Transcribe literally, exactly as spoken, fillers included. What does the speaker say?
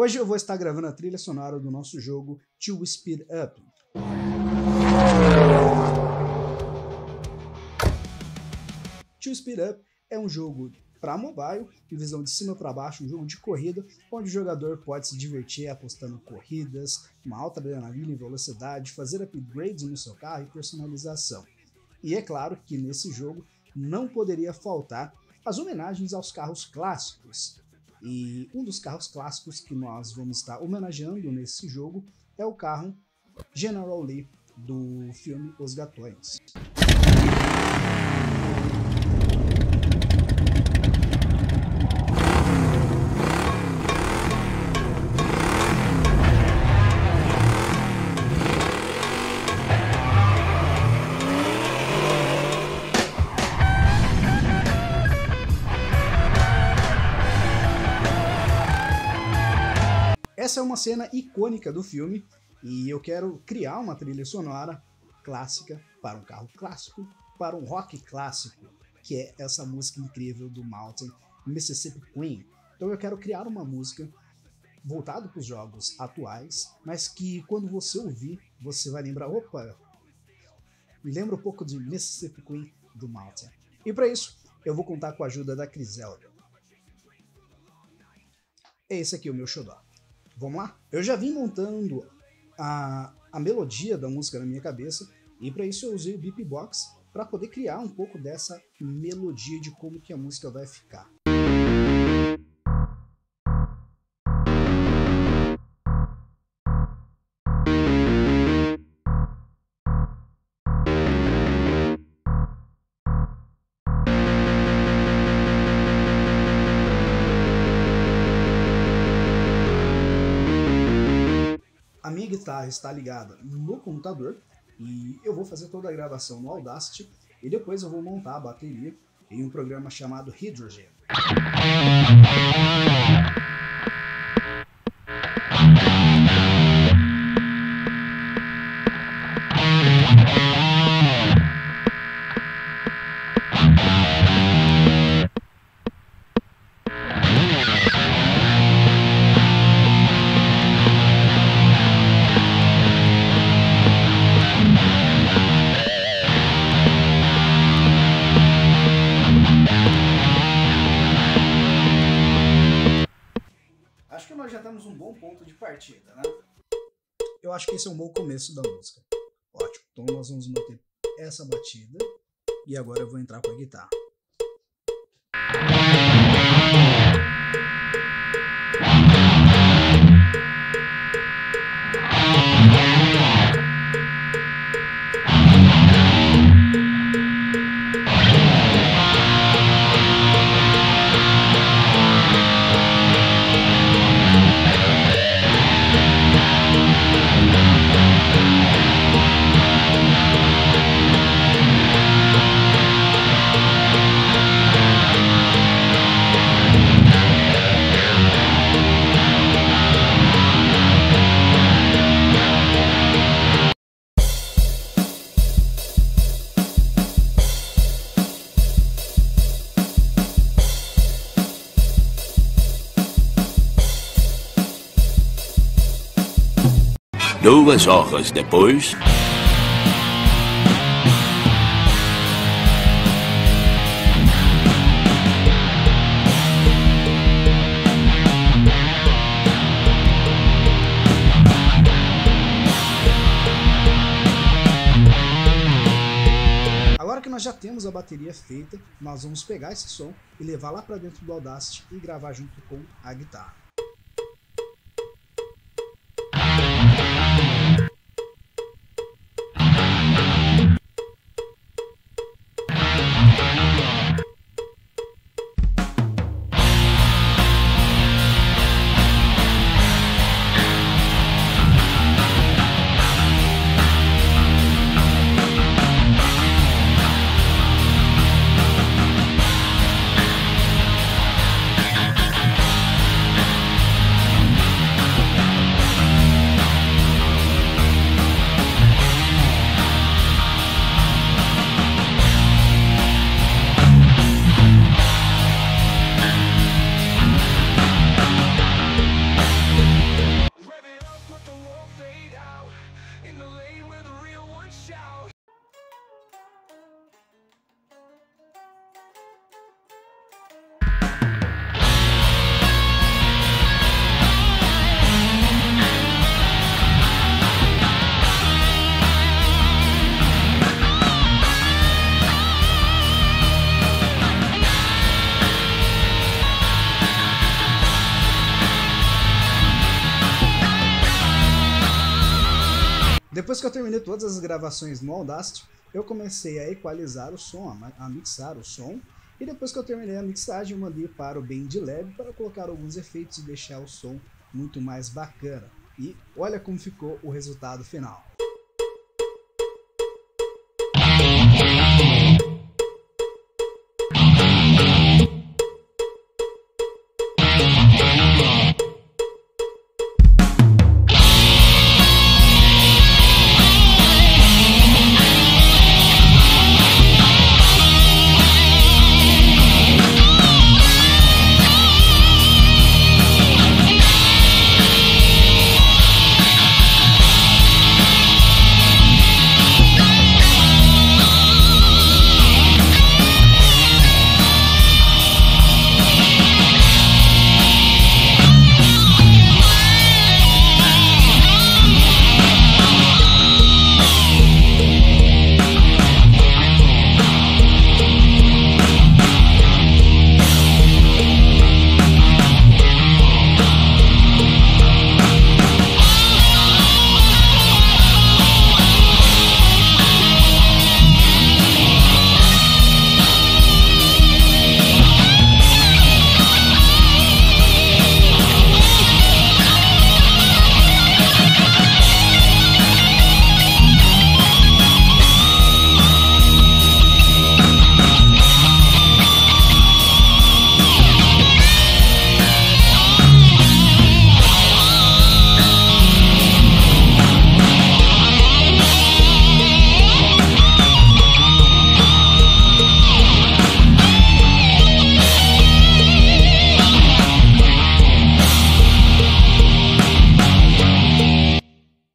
Hoje eu vou estar gravando a trilha sonora do nosso jogo To Speed Up. To Speed Up é um jogo para mobile, em visão de cima para baixo, um jogo de corrida, onde o jogador pode se divertir apostando em corridas, uma alta adrenalina e velocidade, fazer upgrades no seu carro e personalização. E é claro que nesse jogo não poderia faltar as homenagens aos carros clássicos. E um dos carros clássicos que nós vamos estar homenageando nesse jogo é o carro General Lee do filme Os Gatões. Essa é uma cena icônica do filme e eu quero criar uma trilha sonora clássica para um carro clássico, para um rock clássico, que é essa música incrível do Mountain, Mississippi Queen. Então eu quero criar uma música voltada para os jogos atuais, mas que quando você ouvir, você vai lembrar, opa, me lembra um pouco de Mississippi Queen do Mountain. E para isso, eu vou contar com a ajuda da Criselda. Esse aqui é o meu xodó. Vamos lá? Eu já vim montando a, a melodia da música na minha cabeça e para isso eu usei o Beatbox para poder criar um pouco dessa melodia de como que a música vai ficar. A minha guitarra está ligada no computador e eu vou fazer toda a gravação no Audacity e depois eu vou montar a bateria em um programa chamado Hydrogen. Acho que nós já temos um bom ponto de partida, né? Eu acho que esse é um bom começo da música. Ótimo, então nós vamos manter essa batida e agora eu vou entrar com a guitarra. Duas horas depois... Agora que nós já temos a bateria feita, nós vamos pegar esse som e levar lá para dentro do Audacity e gravar junto com a guitarra. Depois que eu terminei todas as gravações no Audacity, eu comecei a equalizar o som, a mixar o som, e depois que eu terminei a mixagem, eu mandei para o BandLab para colocar alguns efeitos e deixar o som muito mais bacana. E olha como ficou o resultado final.